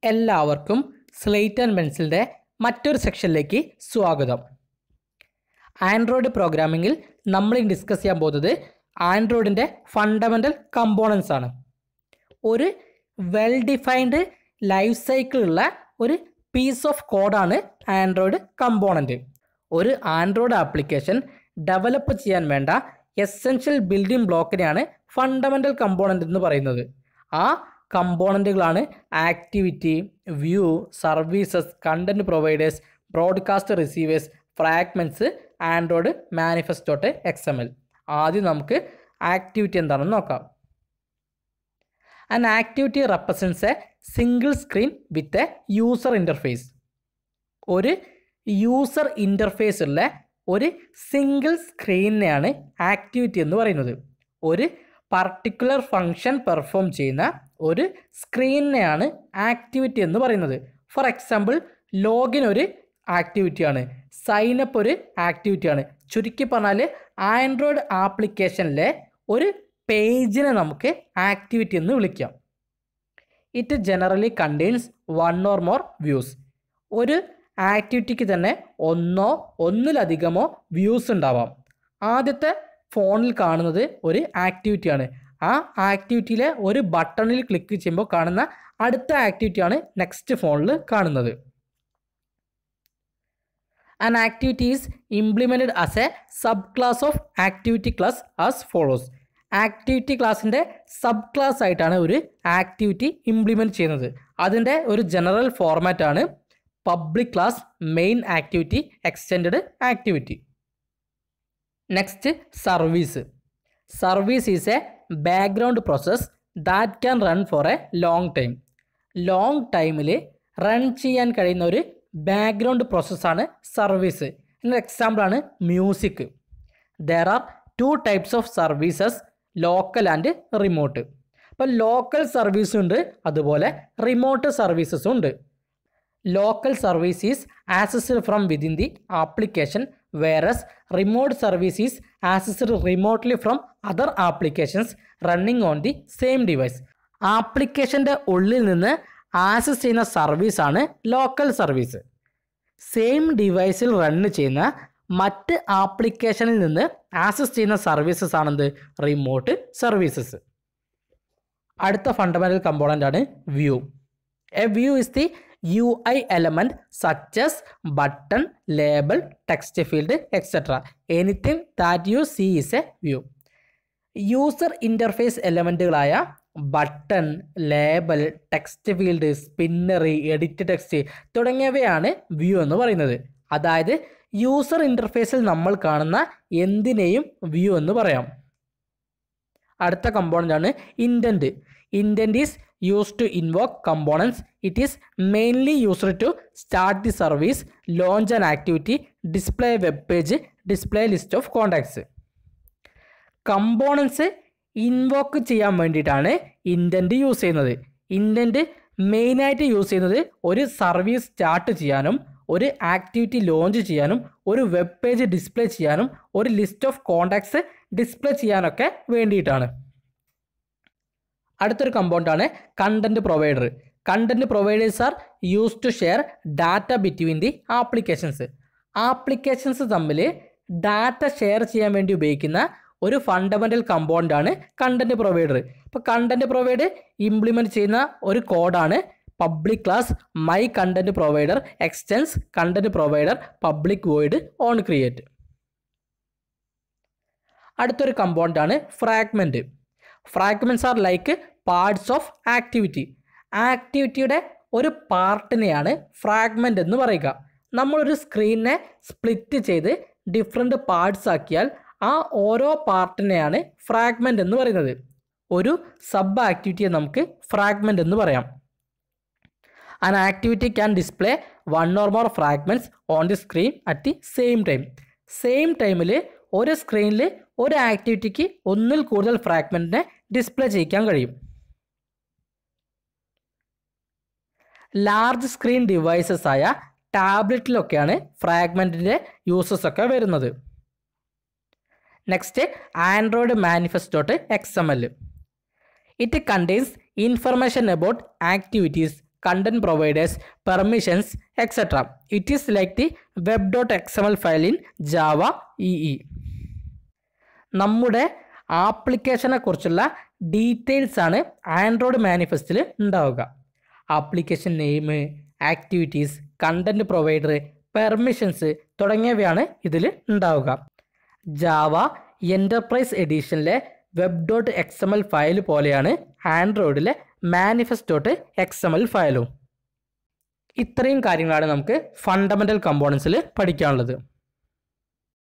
എല്ലാവർക്കും slate and പെൻസിലിൻ്റെ മറ്റൊരു സെക്ഷനിലേക്ക് സ്വാഗതം. ആൻഡ്രോയിഡ് പ്രോഗ്രാമിങ്ങിൽ നമ്മൾ ഡിസ്കസ് ചെയ്യാൻ പോകുന്നത് ആൻഡ്രോയിഡിൻ്റെ ഫണ്ടമെൻ്റൽ കമ്പോണൻസ് ആണ്. ഒരു വെൽ ഡിഫൈൻഡ് ലൈഫ് സൈക്കിളുള്ള ഒരു പീസ് ഓഫ് കോഡാണ് ആൻഡ്രോയിഡ് കമ്പോണൻറ്റ്. ഒരു ആൻഡ്രോയിഡ് ആപ്ലിക്കേഷൻ ഡെവലപ്പ് ചെയ്യാൻ വേണ്ട എസെൻഷ്യൽ ബിൽഡിംഗ് ബ്ലോക്കിനെയാണ് ഫണ്ടമെൻ്റൽ കമ്പോണൻ്റ് എന്ന് പറയുന്നത്. ആ കമ്പോണൻറ്റുകളാണ് activity, view, services, content providers, broadcast receivers, fragments, Android manifest.xml. ആദ്യം നമുക്ക് ആക്ടിവിറ്റി എന്താണെന്ന് നോക്കാം. An activity represents a single screen with a user interface. ഒരു യൂസർ ഇൻ്റർഫേസ് ഉള്ള ഒരു സിംഗിൾ സ്ക്രീനിനെയാണ് ആക്ടിവിറ്റി എന്ന് പറയുന്നത്. ഒരു പർട്ടിക്കുലർ ഫങ്ഷൻ പെർഫോം ചെയ്യുന്ന ഒരു സ്ക്രീനിനെയാണ് ആക്ടിവിറ്റി എന്ന് പറയുന്നത്. ഫോർ എക്സാമ്പിൾ, ലോഗിൻ ഒരു ആക്ടിവിറ്റിയാണ്, സൈനപ്പ് ഒരു ആക്ടിവിറ്റിയാണ്. ചുരുക്കി പറഞ്ഞാൽ ആൻഡ്രോയിഡ് ആപ്ലിക്കേഷനിലെ ഒരു പേജിനെ നമുക്ക് ആക്ടിവിറ്റി എന്ന് വിളിക്കാം. It generally contains one or more views. ഒരു ആക്ടിവിറ്റിക്ക് തന്നെ ഒന്നിലധികമോ വ്യൂസ് ഉണ്ടാവാം. ആദ്യത്തെ ഫോണിൽ കാണുന്നത് ഒരു ആക്ടിവിറ്റിയാണ്. ആ ആക്ടിവിറ്റിയിലെ ഒരു ബട്ടണിൽ ക്ലിക്ക് ചെയ്യുമ്പോൾ കാണുന്ന അടുത്ത ആക്ടിവിറ്റിയാണ് നെക്സ്റ്റ് ഫോണിൽ കാണുന്നത്. An activity is implemented as a subclass of activity class as follows. Activity ക്ലാസിൻ്റെ സബ് ക്ലാസ് ആയിട്ടാണ് ഒരു ആക്ടിവിറ്റി ഇംപ്ലിമെൻറ്റ് ചെയ്യുന്നത്. അതിൻ്റെ ഒരു ജനറൽ ഫോർമാറ്റാണ് public class, main activity, extended activity. Next, service. Service is a background process that can run for a long time. Long ടൈമിൽ run ചെയ്യാൻ കഴിയുന്ന ഒരു ബാക്ക്ഗ്രൗണ്ട് പ്രോസസ്സാണ് സർവീസ്. ഇതിൻ്റെ എക്സാമ്പിളാണ് music. There are two types of services, local and remote. അപ്പോൾ local സർവീസും ഉണ്ട്, അതുപോലെ റിമോട്ട് സർവീസസും ഉണ്ട്. Local service is accessed from within the application, whereas remote service is accessed remotely from other applications running on the same device. ആപ്ലിക്കേഷൻ്റെ ഉള്ളിൽ നിന്ന് access ചെയ്യുന്ന സർവീസാണ് ലോക്കൽ സർവീസ്. സെയിം ഡിവൈസിൽ റണ്ണ് ചെയ്യുന്ന മറ്റ് ആപ്ലിക്കേഷനിൽ നിന്ന് ആക്സസ് ചെയ്യുന്ന സർവീസസ് ആണെന്ത്? Remote services. അടുത്ത ഫണ്ടമെൻ്റൽ കമ്പോണൻ്റ് ആണ് view. A view is the UI element such as button, label, text field, etc. Anything that you see is a view. User interface എലമെൻറ്റുകളായ ബട്ടൺ, ലേബൽ, ടെക്സ്റ്റ് ഫീൽഡ്, സ്പിന്നറി, edit text തുടങ്ങിയവയാണ് view എന്ന് പറയുന്നത്. അതായത് user ഇൻ്റർഫേസിൽ നമ്മൾ കാണുന്ന എന്തിനേയും view എന്ന് പറയാം. അടുത്ത കമ്പോണൻ്റ് ആണ് intent. Intent is used to invoke components. It is mainly used to start the service, launch an activity, display a web page, display list of contacts. Components invoke ചെയ്യാൻ വേണ്ടിയിട്ടാണ് intent use ചെയ്യുന്നത്. Intent മെയിനായിട്ട് use ചെയ്യുന്നത് ഒരു service start ചെയ്യാനും, ഒരു activity launch ചെയ്യാനും, ഒരു വെബ് പേജ് ഡിസ്പ്ലേ ചെയ്യാനും, ഒരു ലിസ്റ്റ് ഓഫ് കോണ്ടാക്ട്സ് ഡിസ്പ്ലേ ചെയ്യാനൊക്കെ വേണ്ടിയിട്ടാണ്. അടുത്തൊരു കമ്പോണൻ്റാണ് content provider. Content providers are use to share data between the applications. Applications തമ്മിൽ ഡാറ്റ ഷെയർ ചെയ്യാൻ വേണ്ടി ഉപയോഗിക്കുന്ന ഒരു ഫണ്ടമെൻ്റൽ കമ്പോണൻ്റാണ് കണ്ടൻറ്റ് പ്രൊവൈഡർ. ഇപ്പോൾ കണ്ടൻറ്റ് പ്രൊവൈഡർ ഇംപ്ലിമെൻറ്റ് ചെയ്യുന്ന ഒരു കോഡാണ് public class my content provider extends content provider public void on create. അടുത്തൊരു കമ്പോണൻ്റാണ് fragment. Fragments are like parts of activity. ആക്ടിവിറ്റിയുടെ ഒരു പാർട്ടിനെയാണ് ഫ്രാഗ്മെൻ്റ് എന്ന് പറയുക. നമ്മളൊരു സ്ക്രീനിനെ സ്പ്ലിറ്റ് ചെയ്ത് ഡിഫറെൻറ്റ് പാർട്സ് ആക്കിയാൽ ആ ഓരോ പാർട്ടിനെയാണ് ഫ്രാഗ്മെൻ്റ് എന്ന് പറയുന്നത്. ഒരു സബ് ആക്ടിവിറ്റിയെ നമുക്ക് ഫ്രാഗ്മെൻ്റ് എന്ന് പറയാം. An activity can display one or more fragments on the screen at the same time. Same ടൈമിൽ ഒരു സ്ക്രീനിൽ ഒരു ആക്ടിവിറ്റിക്ക് ഒന്നിൽ കൂടുതൽ ഫ്രാഗ്മെൻറ്റിനെ ഡിസ്പ്ലേ ചെയ്യിക്കാൻ കഴിയും. ലാർജ് സ്ക്രീൻ ഡിവൈസസ് ആയ ടാബ്ലറ്റിലൊക്കെയാണ് ഫ്രാഗ്മെൻറ്റിൻ്റെ യൂസസ് ഒക്കെ വരുന്നത്. Next, Android manifest.xml. It contains information about activities, content providers, permissions, etc. It is like the web.xml file in Java EE. നമ്മുടെ ആപ്ലിക്കേഷനെ കുറിച്ചുള്ള ഡീറ്റെയിൽസ് ആണ് ആൻഡ്രോയിഡ് മാനിഫെസ്റ്റിൽ ഉണ്ടാവുക. Application name, activities, content provider, permissions തുടങ്ങിയവയാണ് ഇതിൽ ഉണ്ടാവുക. ജാവ എൻ്റർപ്രൈസ് എഡിഷനിലെ web.xml ഫയൽ പോലെയാണ് ആൻഡ്രോയിഡിലെ manifest.xml ഫയലും. ഇത്രയും കാര്യങ്ങളാണ് നമുക്ക് ഫണ്ടമെൻ്റൽ കമ്പോണൻസിൽ പഠിക്കാനുള്ളത്.